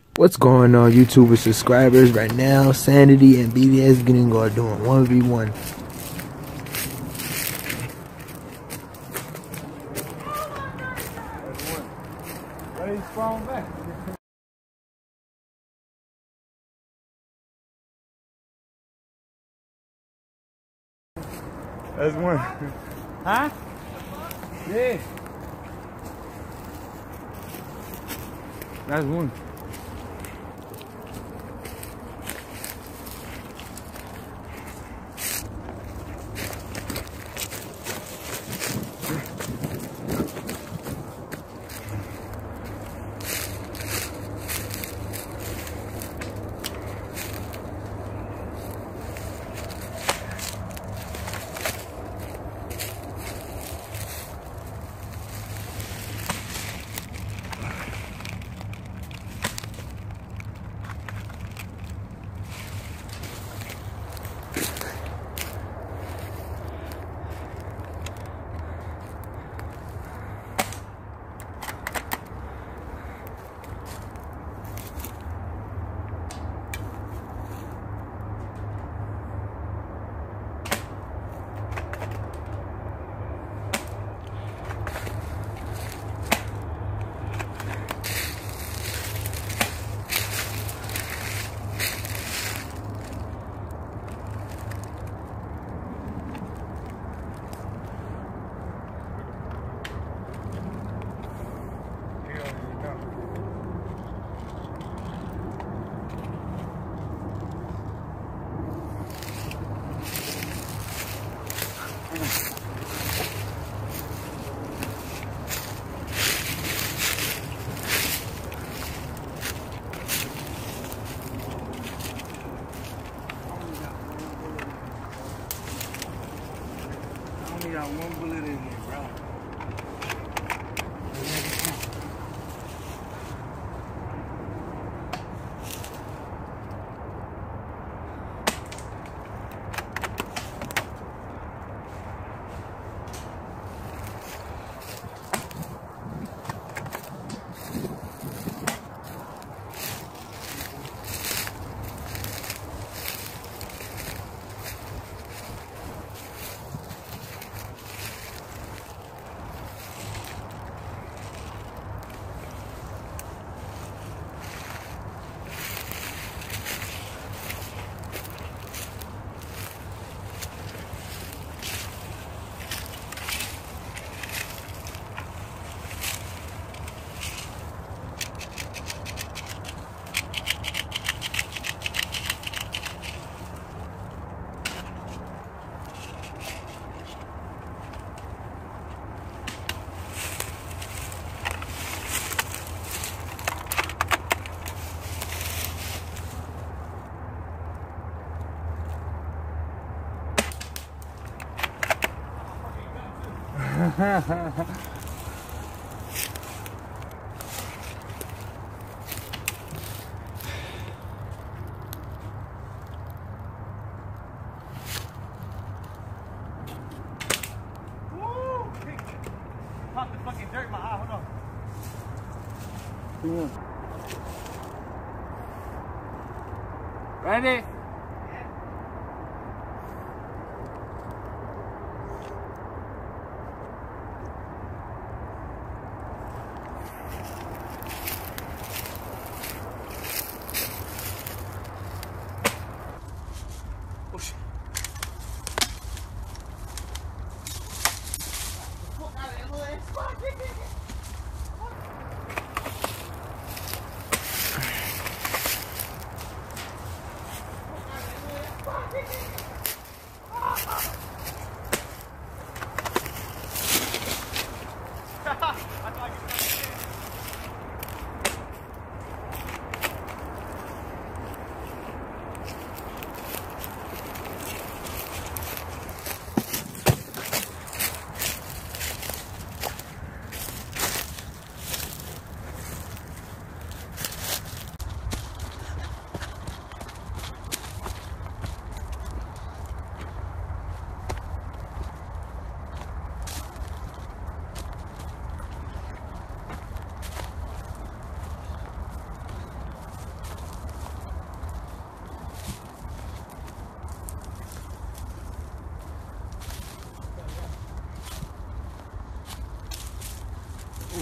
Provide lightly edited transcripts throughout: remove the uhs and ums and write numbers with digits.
What's going on, YouTuber subscribers? Right now, Sanity and BBS Getting are doing 1v1. That's one. Huh? Yeah. That's one. Got one bullet in there, bro. Pop the fucking dirt in my eye, hold on. Ready? Oh shit.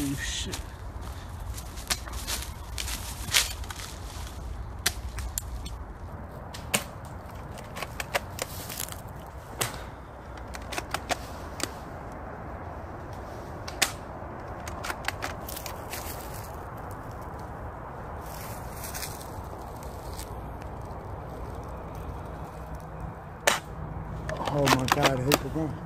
Oh shit. Oh my God, I hit the ground.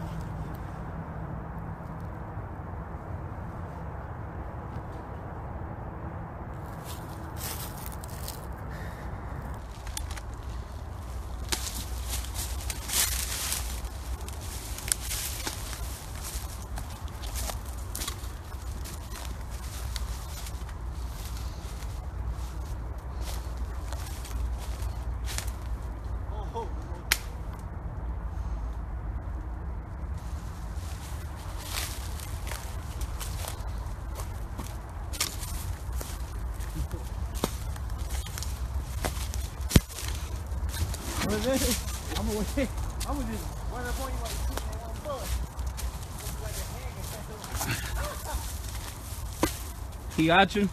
I'm gonna just run up on you while you're shooting that one bullet. Like a hand. He got you?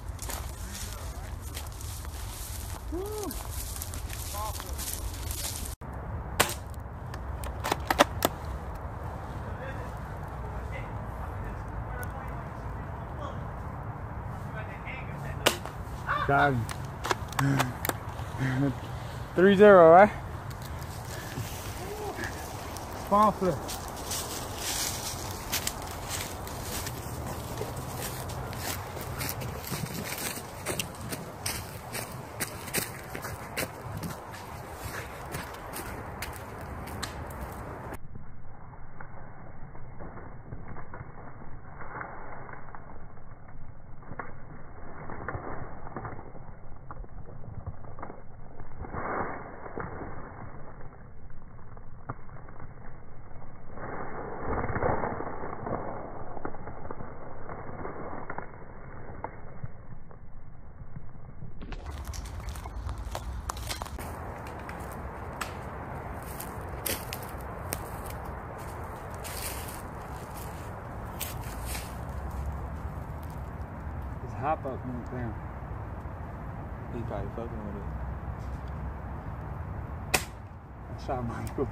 Got him. 3-0, right? Spawn flip. Hop up moved down. He probably fucking with it. I shot Michael.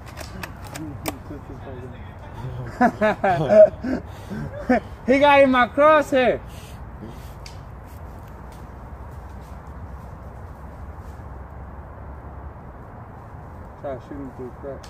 He got in my crosshair. Try to shoot him through the crack.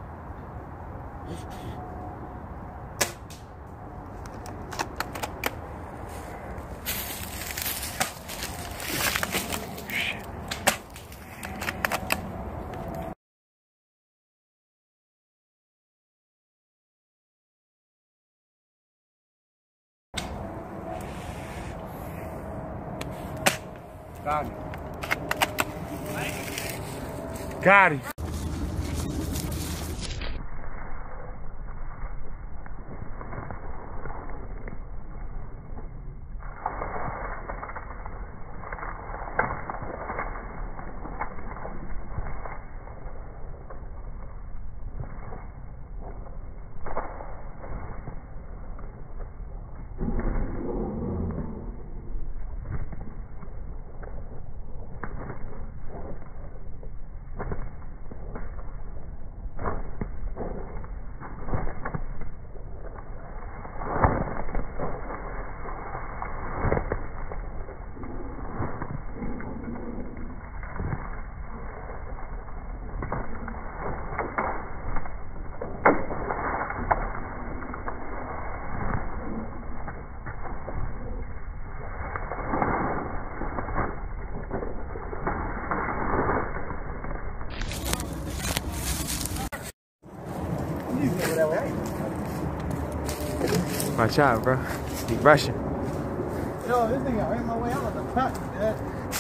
Got him. Got him. Watch out, bro. He rushing. Yo, this nigga right in my way out of the cut, man.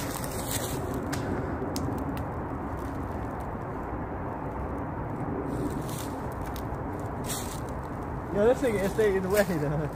Yo, this nigga is staying in the way, though.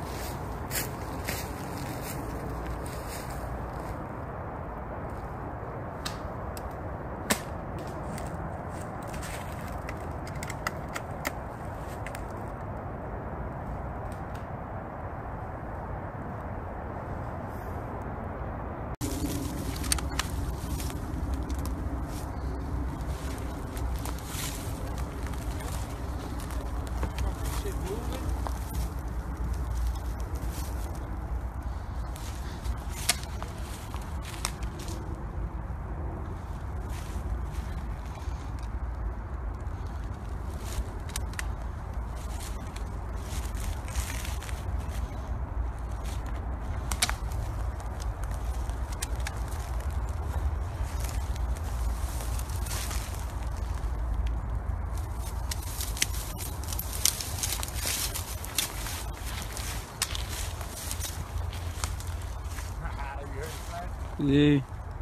Yeah.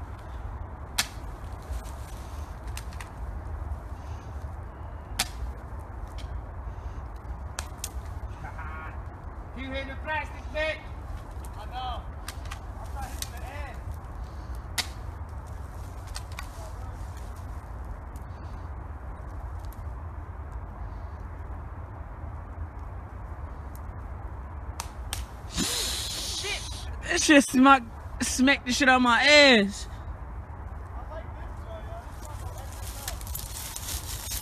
You hit the plastic, Nick? I know. I'm not hitting the end. That shit smacked the shit out my ass. I like this one, yo. This one's like this.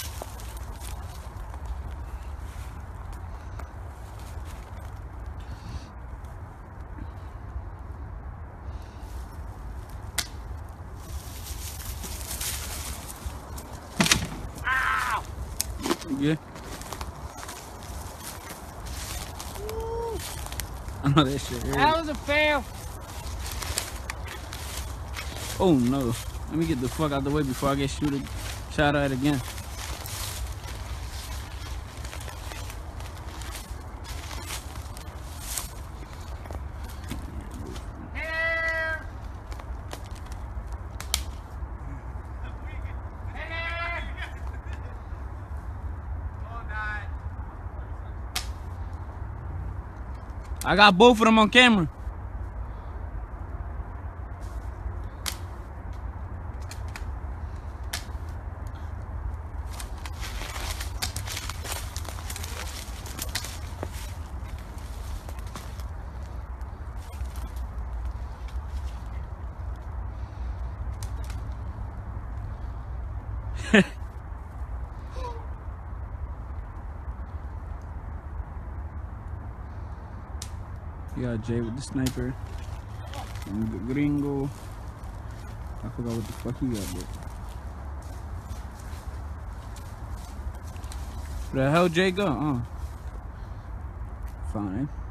Yeah. I know that shit hurt. That was a fail. Oh no. Let me get the fuck out the way before I get shot at again. I got both of them on camera. You got Jay with the sniper. And the gringo. I forgot what the fuck he got there. Where the hell Jay go? Fine.